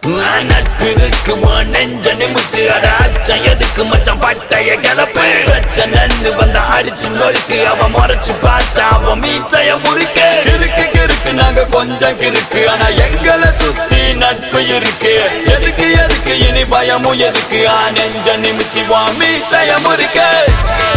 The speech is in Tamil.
நட்பு இருக்கு நெஞ்ச நிமித்து அட அச்சம் எதுக்கு மச்சான் பட்டைய கிளப்பு பிரச்சனை வந்த அடிச்சு நொறுக்கு அவன் முறைச்சு பார்த்தா அவன் மீசைய முறுக்கு கிறுக்கு கிறுக்கு நாங்க கொஞ்சம் கிறுக்கு ஆனா எங்களை சுத்தி நட்பு இருக்கு எதுக்கு எதுக்கு இனி பயமும் எதுக்கு நெஞ்ச நிமித்தி மீசைய முறுக்கு